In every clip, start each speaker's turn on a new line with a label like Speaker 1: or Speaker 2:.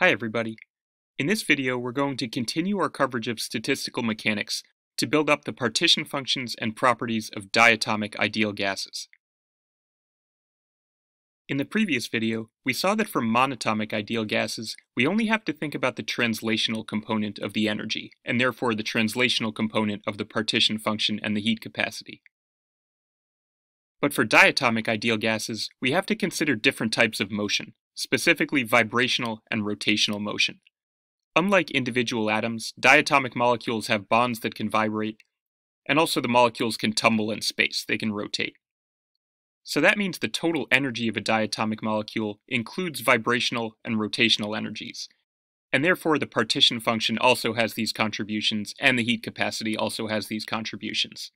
Speaker 1: Hi everybody. In this video we're going to continue our coverage of statistical mechanics to build up the partition functions and properties of diatomic ideal gases. In the previous video, we saw that for monatomic ideal gases, we only have to think about the translational component of the energy, and therefore the translational component of the partition function and the heat capacity. But for diatomic ideal gases, we have to consider different types of motion, specifically vibrational and rotational motion. Unlike individual atoms, diatomic molecules have bonds that can vibrate, and also the molecules can tumble in space, they can rotate. So that means the total energy of a diatomic molecule includes vibrational and rotational energies, and therefore the partition function also has these contributions, and the heat capacity also has these contributions.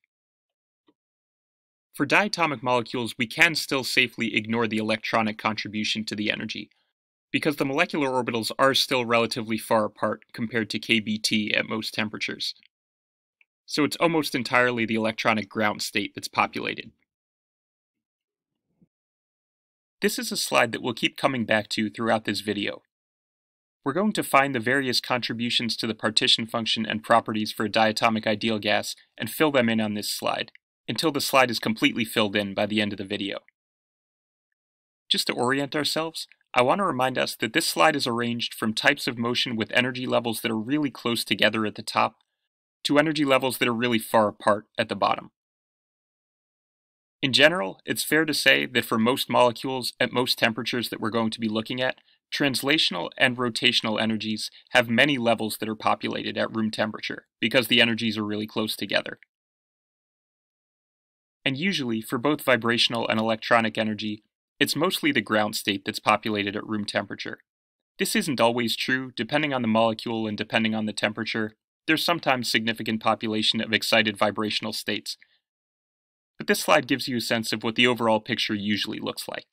Speaker 1: For diatomic molecules, we can still safely ignore the electronic contribution to the energy, because the molecular orbitals are still relatively far apart compared to kBt at most temperatures. So it's almost entirely the electronic ground state that's populated. This is a slide that we'll keep coming back to throughout this video. We're going to find the various contributions to the partition function and properties for a diatomic ideal gas and fill them in on this slide, until the slide is completely filled in by the end of the video. Just to orient ourselves, I want to remind us that this slide is arranged from types of motion with energy levels that are really close together at the top, to energy levels that are really far apart at the bottom. In general, it's fair to say that for most molecules at most temperatures that we're going to be looking at, translational and rotational energies have many levels that are populated at room temperature, because the energies are really close together. And usually, for both vibrational and electronic energy, it's mostly the ground state that's populated at room temperature. This isn't always true, depending on the molecule and depending on the temperature. There's sometimes significant population of excited vibrational states. But this slide gives you a sense of what the overall picture usually looks like.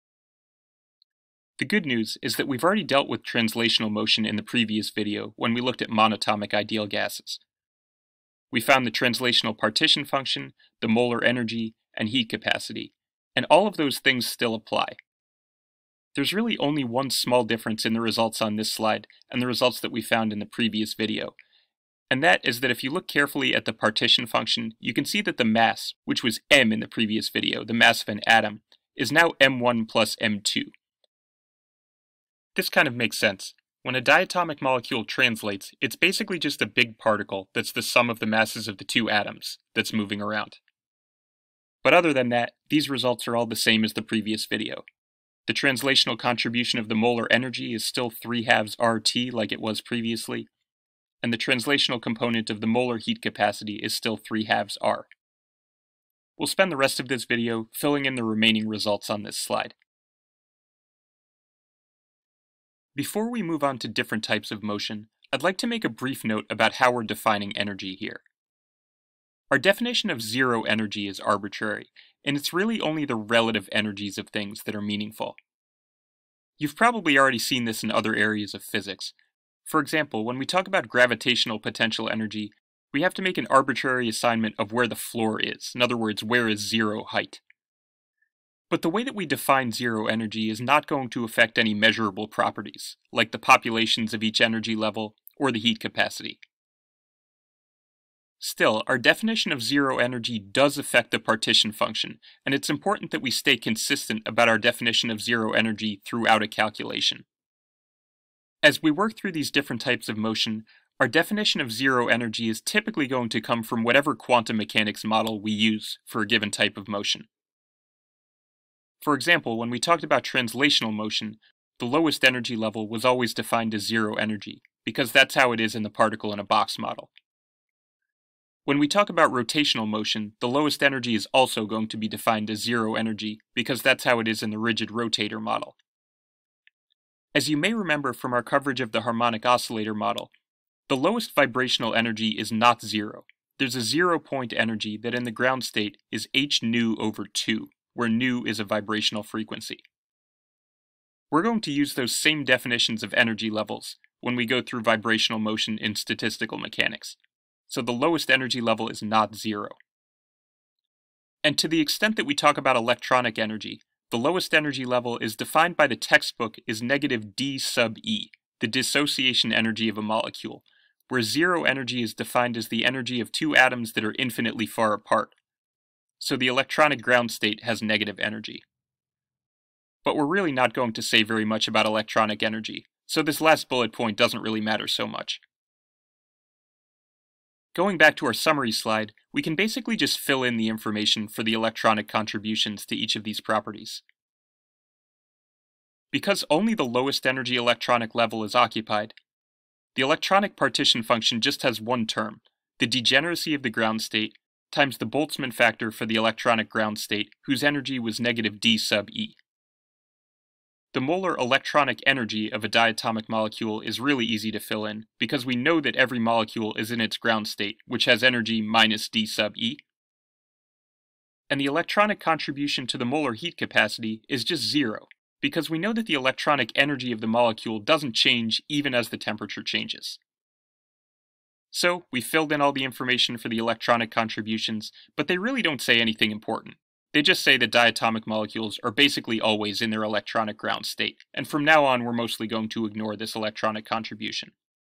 Speaker 1: The good news is that we've already dealt with translational motion in the previous video when we looked at monatomic ideal gases. We found the translational partition function, the molar energy, and heat capacity, and all of those things still apply. There's really only one small difference in the results on this slide and the results that we found in the previous video, and that is that if you look carefully at the partition function, you can see that the mass, which was m in the previous video, the mass of an atom, is now m1 plus m2. This kind of makes sense. When a diatomic molecule translates, it's basically just a big particle that's the sum of the masses of the two atoms that's moving around. But other than that, these results are all the same as the previous video. The translational contribution of the molar energy is still 3/2 RT like it was previously, and the translational component of the molar heat capacity is still 3/2 R. We'll spend the rest of this video filling in the remaining results on this slide. Before we move on to different types of motion, I'd like to make a brief note about how we're defining energy here. Our definition of zero energy is arbitrary, and it's really only the relative energies of things that are meaningful. You've probably already seen this in other areas of physics. For example, when we talk about gravitational potential energy, we have to make an arbitrary assignment of where the floor is. In other words, where is zero height? But the way that we define zero energy is not going to affect any measurable properties, like the populations of each energy level or the heat capacity. Still, our definition of zero energy does affect the partition function, and it's important that we stay consistent about our definition of zero energy throughout a calculation. As we work through these different types of motion, our definition of zero energy is typically going to come from whatever quantum mechanics model we use for a given type of motion. For example, when we talked about translational motion, the lowest energy level was always defined as zero energy, because that's how it is in the particle in a box model. When we talk about rotational motion, the lowest energy is also going to be defined as zero energy, because that's how it is in the rigid rotator model. As you may remember from our coverage of the harmonic oscillator model, the lowest vibrational energy is not zero. There's a 0-point energy that in the ground state is h nu over 2, where nu is a vibrational frequency. We're going to use those same definitions of energy levels when we go through vibrational motion in statistical mechanics. So the lowest energy level is not zero. And to the extent that we talk about electronic energy, the lowest energy level is defined by the textbook as negative d sub e. the dissociation energy of a molecule, where zero energy is defined as the energy of two atoms that are infinitely far apart. So the electronic ground state has negative energy. But we're really not going to say very much about electronic energy, so this last bullet point doesn't really matter so much. Going back to our summary slide, we can basically just fill in the information for the electronic contributions to each of these properties. Because only the lowest energy electronic level is occupied, the electronic partition function just has one term, the degeneracy of the ground state, times the Boltzmann factor for the electronic ground state, whose energy was negative d sub E. The molar electronic energy of a diatomic molecule is really easy to fill in, because we know that every molecule is in its ground state, which has energy minus d sub E. And the electronic contribution to the molar heat capacity is just zero, because we know that the electronic energy of the molecule doesn't change even as the temperature changes. So, we filled in all the information for the electronic contributions, but they really don't say anything important. They just say that diatomic molecules are basically always in their electronic ground state, and from now on we're mostly going to ignore this electronic contribution.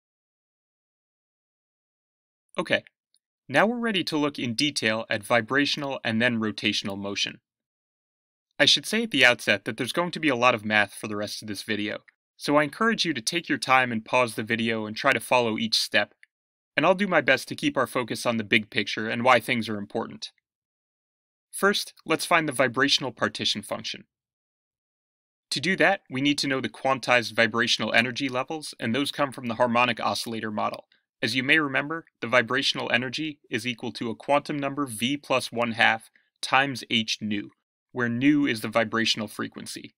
Speaker 1: Okay, now we're ready to look in detail at vibrational and then rotational motion. I should say at the outset that there's going to be a lot of math for the rest of this video, so I encourage you to take your time and pause the video and try to follow each step, and I'll do my best to keep our focus on the big picture and why things are important. First, let's find the vibrational partition function. To do that, we need to know the quantized vibrational energy levels, and those come from the harmonic oscillator model. As you may remember, the vibrational energy is equal to a quantum number v plus 1/2 times h nu, where nu is the vibrational frequency.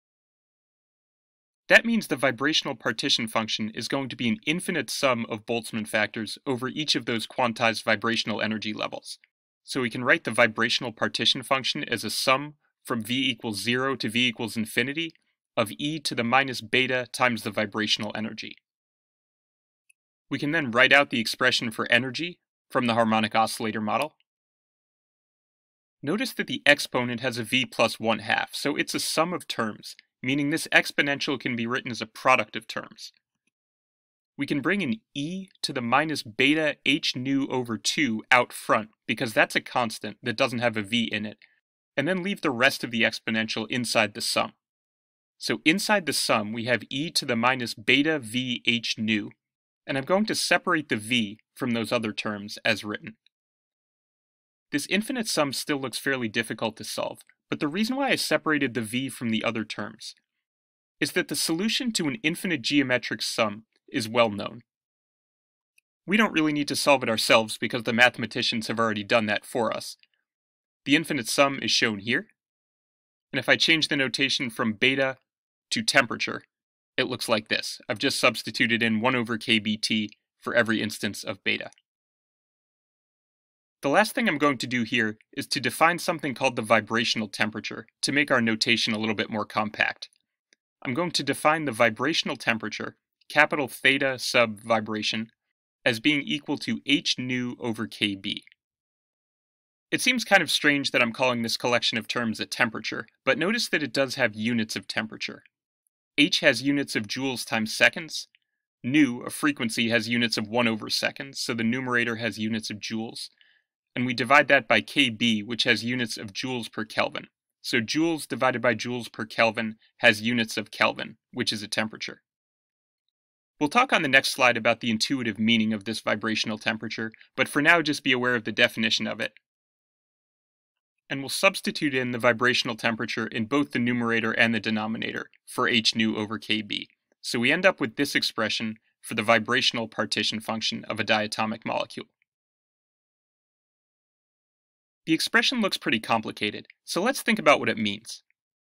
Speaker 1: That means the vibrational partition function is going to be an infinite sum of Boltzmann factors over each of those quantized vibrational energy levels. So we can write the vibrational partition function as a sum from v equals 0 to v equals infinity of e to the minus beta times the vibrational energy. We can then write out the expression for energy from the harmonic oscillator model. Notice that the exponent has a v plus 1/2, so it's a sum of terms, meaning this exponential can be written as a product of terms. We can bring an e to the minus beta h nu over 2 out front, because that's a constant that doesn't have a v in it, and then leave the rest of the exponential inside the sum. So inside the sum we have e to the minus beta v h nu, and I'm going to separate the v from those other terms as written. This infinite sum still looks fairly difficult to solve, but the reason why I separated the v from the other terms is that the solution to an infinite geometric sum is well known. We don't really need to solve it ourselves because the mathematicians have already done that for us. The infinite sum is shown here, and if I change the notation from beta to temperature, it looks like this. I've just substituted in 1 over kBT for every instance of beta. The last thing I'm going to do here is to define something called the vibrational temperature to make our notation a little bit more compact. I'm going to define the vibrational temperature, capital theta sub vibration, as being equal to h nu over kb. It seems kind of strange that I'm calling this collection of terms a temperature, but notice that it does have units of temperature. H has units of joules times seconds. Nu, a frequency, has units of 1 over seconds, so the numerator has units of joules. And we divide that by kb, which has units of joules per Kelvin. So joules divided by joules per Kelvin has units of Kelvin, which is a temperature. We'll talk on the next slide about the intuitive meaning of this vibrational temperature, but for now just be aware of the definition of it. And we'll substitute in the vibrational temperature in both the numerator and the denominator for h nu over kb. So we end up with this expression for the vibrational partition function of a diatomic molecule. The expression looks pretty complicated, so let's think about what it means.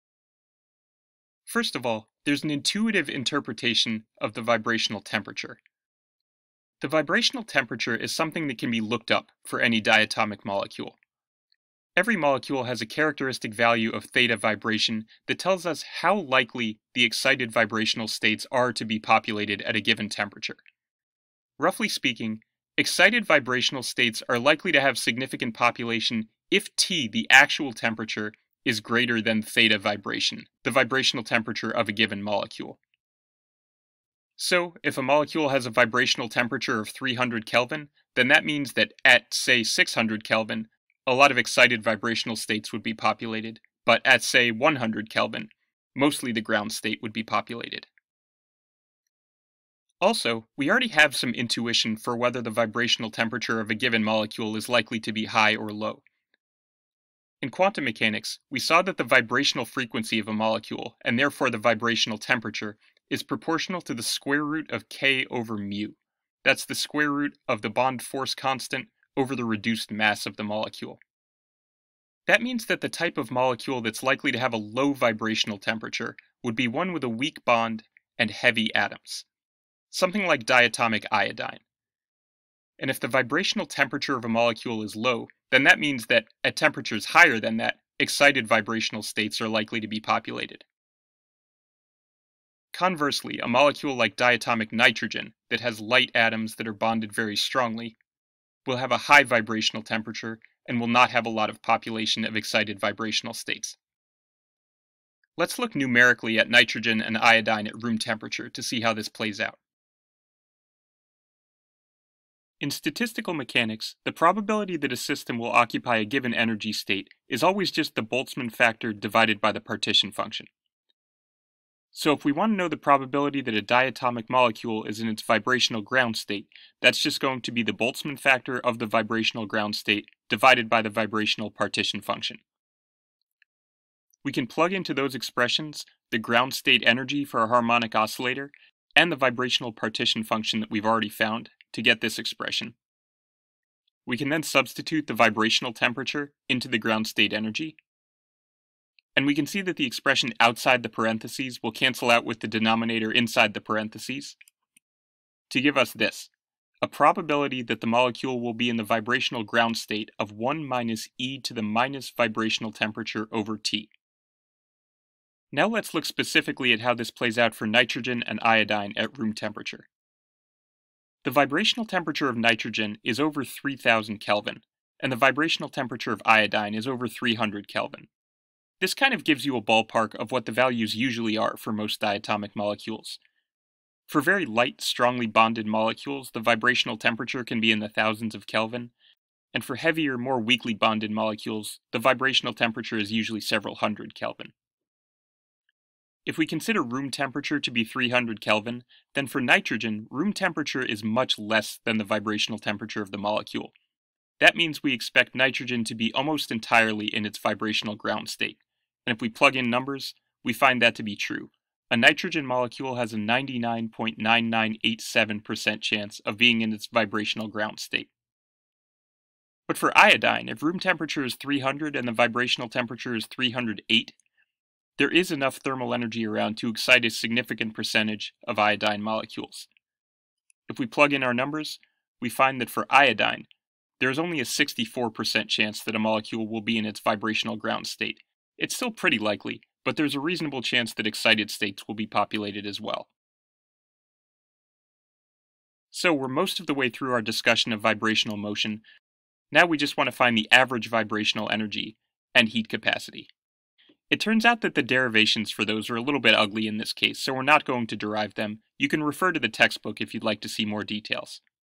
Speaker 1: First of all, there's an intuitive interpretation of the vibrational temperature. The vibrational temperature is something that can be looked up for any diatomic molecule. Every molecule has a characteristic value of theta vibration that tells us how likely the excited vibrational states are to be populated at a given temperature. Roughly speaking, excited vibrational states are likely to have significant population if T, the actual temperature, is greater than theta vibration, the vibrational temperature of a given molecule. So, if a molecule has a vibrational temperature of 300 Kelvin, then that means that at, say, 600 Kelvin, a lot of excited vibrational states would be populated, but at, say, 100 Kelvin, mostly the ground state would be populated. Also, we already have some intuition for whether the vibrational temperature of a given molecule is likely to be high or low. In quantum mechanics, we saw that the vibrational frequency of a molecule, and therefore the vibrational temperature, is proportional to the square root of k over mu. That's the square root of the bond force constant over the reduced mass of the molecule. That means that the type of molecule that's likely to have a low vibrational temperature would be one with a weak bond and heavy atoms, something like diatomic iodine. And if the vibrational temperature of a molecule is low, then that means that at temperatures higher than that, excited vibrational states are likely to be populated. Conversely, a molecule like diatomic nitrogen that has light atoms that are bonded very strongly will have a high vibrational temperature and will not have a lot of population of excited vibrational states. Let's look numerically at nitrogen and iodine at room temperature to see how this plays out. In statistical mechanics, the probability that a system will occupy a given energy state is always just the Boltzmann factor divided by the partition function. So if we want to know the probability that a diatomic molecule is in its vibrational ground state, that's just going to be the Boltzmann factor of the vibrational ground state divided by the vibrational partition function. We can plug into those expressions the ground state energy for a harmonic oscillator and the vibrational partition function that we've already found to get this expression. We can then substitute the vibrational temperature into the ground state energy, and we can see that the expression outside the parentheses will cancel out with the denominator inside the parentheses to give us this, a probability that the molecule will be in the vibrational ground state of 1 minus e to the minus vibrational temperature over T. Now let's look specifically at how this plays out for nitrogen and iodine at room temperature. The vibrational temperature of nitrogen is over 3000 Kelvin, and the vibrational temperature of iodine is over 300 Kelvin. This kind of gives you a ballpark of what the values usually are for most diatomic molecules. For very light, strongly bonded molecules, the vibrational temperature can be in the thousands of Kelvin, and for heavier, more weakly bonded molecules, the vibrational temperature is usually several hundred Kelvin. If we consider room temperature to be 300 Kelvin, then for nitrogen, room temperature is much less than the vibrational temperature of the molecule. That means we expect nitrogen to be almost entirely in its vibrational ground state. And if we plug in numbers, we find that to be true. A nitrogen molecule has a 99.9987% chance of being in its vibrational ground state. But for iodine, if room temperature is 300 and the vibrational temperature is 308, there is enough thermal energy around to excite a significant percentage of iodine molecules. If we plug in our numbers, we find that for iodine, there is only a 64% chance that a molecule will be in its vibrational ground state. It's still pretty likely, but there's a reasonable chance that excited states will be populated as well. So we're most of the way through our discussion of vibrational motion. Now we just want to find the average vibrational energy and heat capacity. It turns out that the derivations for those are a little bit ugly in this case, so we're not going to derive them. You can refer to the textbook if you'd like to see more details.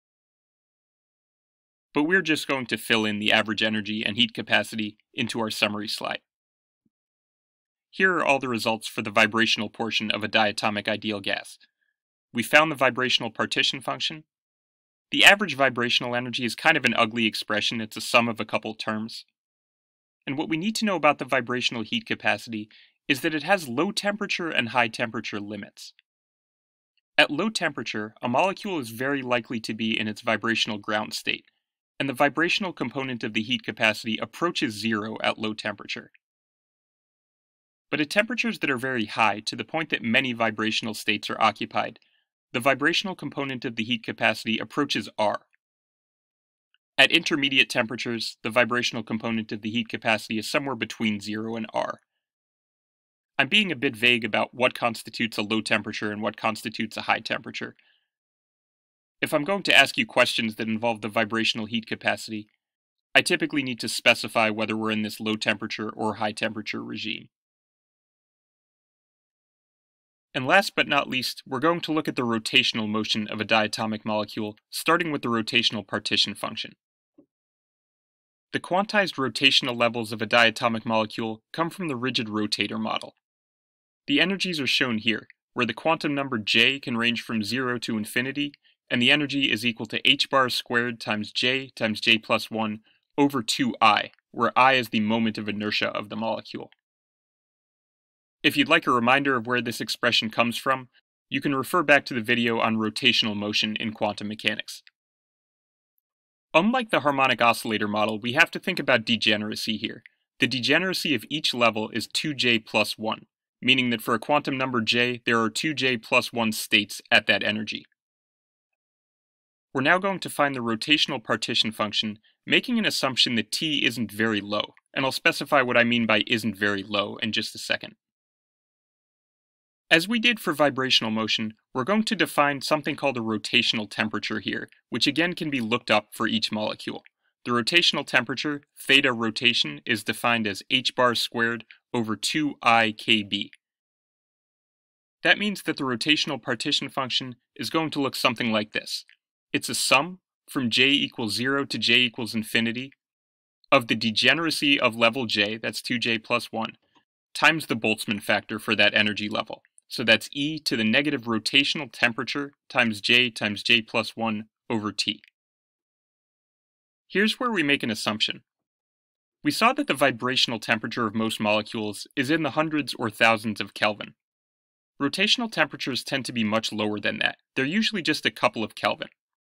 Speaker 1: But we're just going to fill in the average energy and heat capacity into our summary slide. Here are all the results for the vibrational portion of a diatomic ideal gas. We found the vibrational partition function. The average vibrational energy is kind of an ugly expression. It's a sum of a couple terms. And what we need to know about the vibrational heat capacity is that it has low temperature and high temperature limits. At low temperature, a molecule is very likely to be in its vibrational ground state, and the vibrational component of the heat capacity approaches zero at low temperature. But at temperatures that are very high, to the point that many vibrational states are occupied, the vibrational component of the heat capacity approaches R. At intermediate temperatures, the vibrational component of the heat capacity is somewhere between 0 and R. I'm being a bit vague about what constitutes a low temperature and what constitutes a high temperature. If I'm going to ask you questions that involve the vibrational heat capacity, I typically need to specify whether we're in this low temperature or high temperature regime. And last but not least, we're going to look at the rotational motion of a diatomic molecule, starting with the rotational partition function. The quantized rotational levels of a diatomic molecule come from the rigid rotator model. The energies are shown here, where the quantum number J can range from 0 to infinity, and the energy is equal to h bar squared times J plus 1 over 2I, where I is the moment of inertia of the molecule. If you'd like a reminder of where this expression comes from, you can refer back to the video on rotational motion in quantum mechanics. Unlike the harmonic oscillator model, we have to think about degeneracy here. The degeneracy of each level is 2J plus 1, meaning that for a quantum number J, there are 2J plus 1 states at that energy. We're now going to find the rotational partition function, making an assumption that T isn't very low, and I'll specify what I mean by isn't very low in just a second. As we did for vibrational motion, we're going to define something called a rotational temperature here, which again can be looked up for each molecule. The rotational temperature, theta rotation, is defined as h bar squared over 2I kb. That means that the rotational partition function is going to look something like this. It's a sum from j equals 0 to j equals infinity of the degeneracy of level j, that's 2j plus 1, times the Boltzmann factor for that energy level. So that's e to the negative rotational temperature times j plus 1 over t. Here's where we make an assumption. We saw that the vibrational temperature of most molecules is in the hundreds or thousands of Kelvin. Rotational temperatures tend to be much lower than that. They're usually just a couple of Kelvin.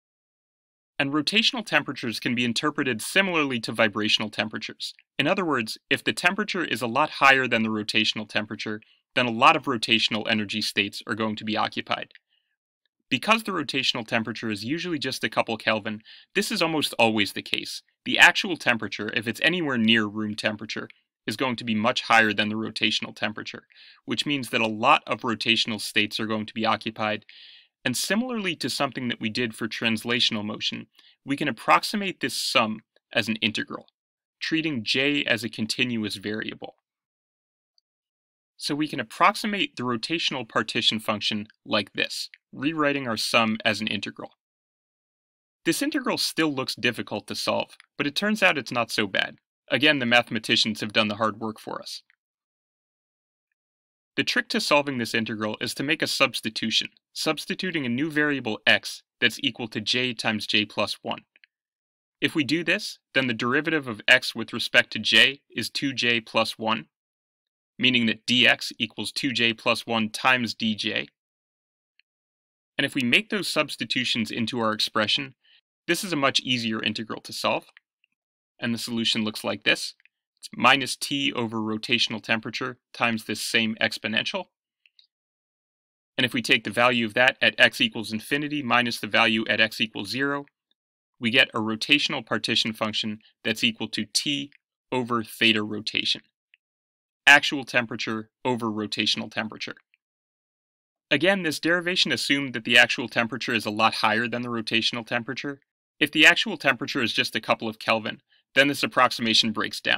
Speaker 1: And rotational temperatures can be interpreted similarly to vibrational temperatures. In other words, if the temperature is a lot higher than the rotational temperature, then a lot of rotational energy states are going to be occupied. Because the rotational temperature is usually just a couple Kelvin, this is almost always the case. The actual temperature, if it's anywhere near room temperature, is going to be much higher than the rotational temperature, which means that a lot of rotational states are going to be occupied. And similarly to something that we did for translational motion, we can approximate this sum as an integral, treating j as a continuous variable. So we can approximate the rotational partition function like this, rewriting our sum as an integral. This integral still looks difficult to solve, but it turns out it's not so bad. Again, the mathematicians have done the hard work for us. The trick to solving this integral is to make a substitution, substituting a new variable x that's equal to j times j plus 1. If we do this, then the derivative of x with respect to j is 2j plus 1, meaning that dx equals 2j plus 1 times dj. And if we make those substitutions into our expression, this is a much easier integral to solve. And the solution looks like this. It's minus t over rotational temperature times this same exponential. And if we take the value of that at x equals infinity minus the value at x equals 0, we get a rotational partition function that's equal to t over theta rotation. Actual temperature over rotational temperature. Again, this derivation assumed that the actual temperature is a lot higher than the rotational temperature. If the actual temperature is just a couple of Kelvin, then this approximation breaks down.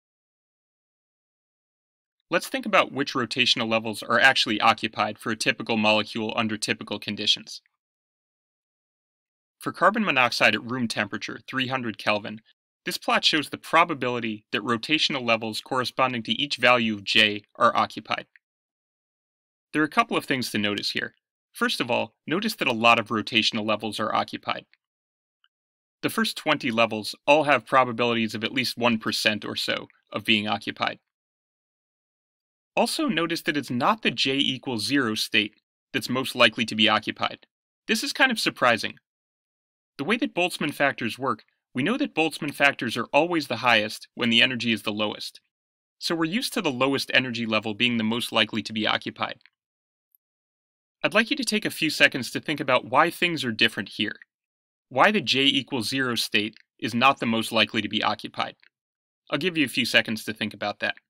Speaker 1: Let's think about which rotational levels are actually occupied for a typical molecule under typical conditions. For carbon monoxide at room temperature, 300 Kelvin, this plot shows the probability that rotational levels corresponding to each value of J are occupied. There are a couple of things to notice here. First of all, notice that a lot of rotational levels are occupied. The first 20 levels all have probabilities of at least 1% or so of being occupied. Also notice that it's not the J equals 0 state that's most likely to be occupied. This is kind of surprising. The way that Boltzmann factors work, we know that Boltzmann factors are always the highest when the energy is the lowest. So we're used to the lowest energy level being the most likely to be occupied. I'd like you to take a few seconds to think about why things are different here. Why the J equals 0 state is not the most likely to be occupied. I'll give you a few seconds to think about that.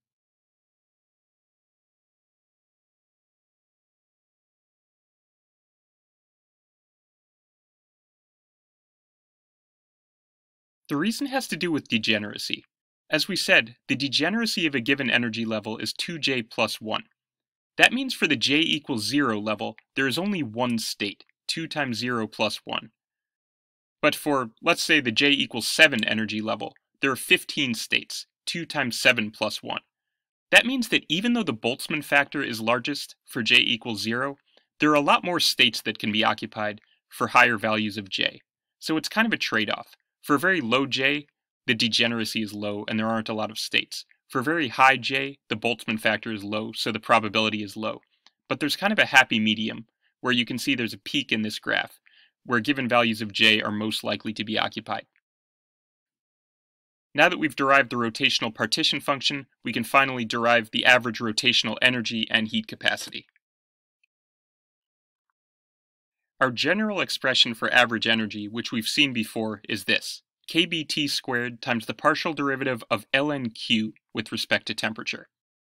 Speaker 1: The reason has to do with degeneracy. As we said, the degeneracy of a given energy level is 2J plus 1. That means for the J equals 0 level, there is only one state, 2 times 0 plus 1. But for, let's say, the J equals 7 energy level, there are 15 states, 2 times 7 plus 1. That means that even though the Boltzmann factor is largest for J equals 0, there are a lot more states that can be occupied for higher values of J. So it's kind of a trade-off. For a very low J, the degeneracy is low and there aren't a lot of states. For very high J, the Boltzmann factor is low, so the probability is low. But there's kind of a happy medium, where you can see there's a peak in this graph, where given values of J are most likely to be occupied. Now that we've derived the rotational partition function, we can finally derive the average rotational energy and heat capacity. Our general expression for average energy, which we've seen before, is this: kBt squared times the partial derivative of ln Q with respect to temperature.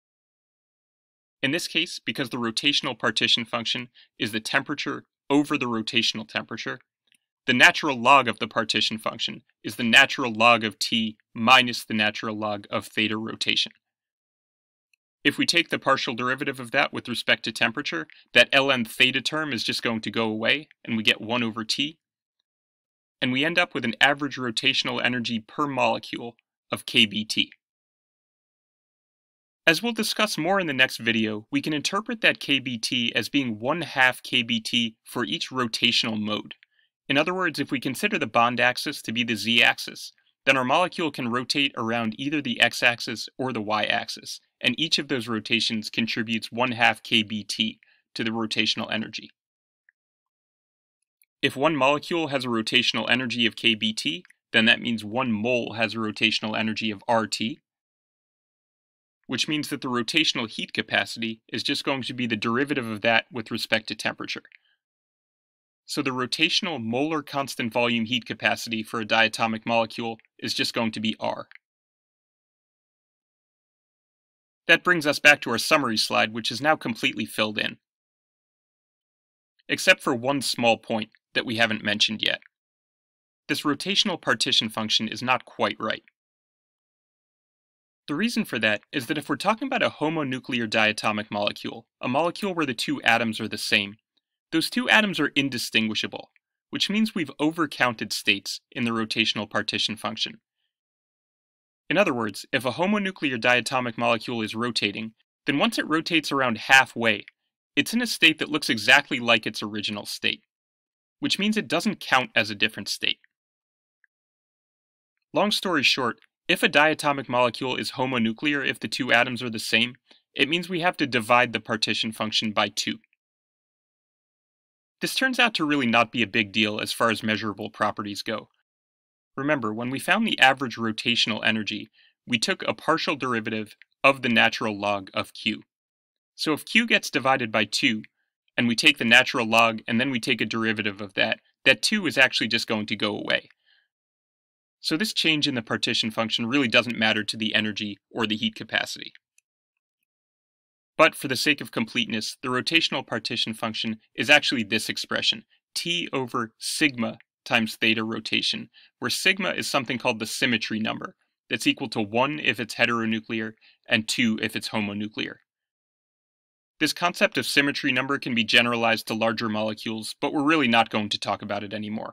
Speaker 1: In this case, because the rotational partition function is the temperature over the rotational temperature, the natural log of the partition function is the natural log of T minus the natural log of theta rotation. If we take the partial derivative of that with respect to temperature, that ln theta term is just going to go away, and we get 1 over T. And we end up with an average rotational energy per molecule of kBt. As we'll discuss more in the next video, we can interpret that kBt as being 1/2 kBt for each rotational mode. In other words, if we consider the bond axis to be the z-axis, then our molecule can rotate around either the x-axis or the y-axis, and each of those rotations contributes 1/2 kBt to the rotational energy. If one molecule has a rotational energy of kBt, then that means 1 mole has a rotational energy of RT, which means that the rotational heat capacity is just going to be the derivative of that with respect to temperature. So the rotational molar constant volume heat capacity for a diatomic molecule is just going to be R. That brings us back to our summary slide, which is now completely filled in, except for one small point that we haven't mentioned yet. This rotational partition function is not quite right. The reason for that is that if we're talking about a homonuclear diatomic molecule, a molecule where the two atoms are the same, those two atoms are indistinguishable, which means we've overcounted states in the rotational partition function. In other words, if a homonuclear diatomic molecule is rotating, then once it rotates around halfway, it's in a state that looks exactly like its original state, which means it doesn't count as a different state. Long story short, if a diatomic molecule is homonuclear if the two atoms are the same, it means we have to divide the partition function by 2. This turns out to really not be a big deal as far as measurable properties go. Remember, when we found the average rotational energy, we took a partial derivative of the natural log of Q. So if Q gets divided by 2, and we take the natural log and then we take a derivative of that, that 2 is actually just going to go away. So this change in the partition function really doesn't matter to the energy or the heat capacity. But for the sake of completeness, the rotational partition function is actually this expression, T over sigma times theta rotation, where sigma is something called the symmetry number, that's equal to 1 if it's heteronuclear and 2 if it's homonuclear. This concept of symmetry number can be generalized to larger molecules, but we're really not going to talk about it anymore.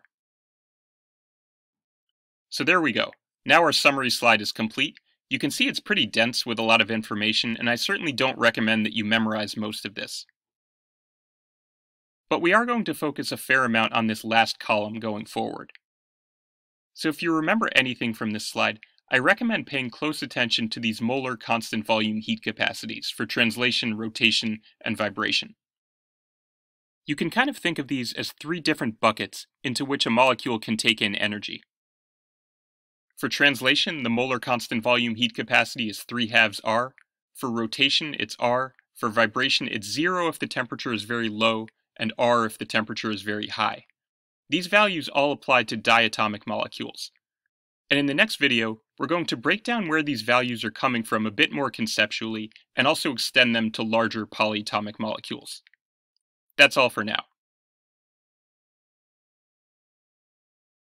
Speaker 1: So there we go. Now our summary slide is complete. You can see it's pretty dense with a lot of information, and I certainly don't recommend that you memorize most of this. But we are going to focus a fair amount on this last column going forward. So if you remember anything from this slide, I recommend paying close attention to these molar constant volume heat capacities for translation, rotation, and vibration. You can kind of think of these as 3 different buckets into which a molecule can take in energy. For translation, the molar constant volume heat capacity is 3/2 R. For rotation, it's R. For vibration, it's 0 if the temperature is very low, and R if the temperature is very high. These values all apply to diatomic molecules. And in the next video, we're going to break down where these values are coming from a bit more conceptually, and also extend them to larger polyatomic molecules. That's all for now.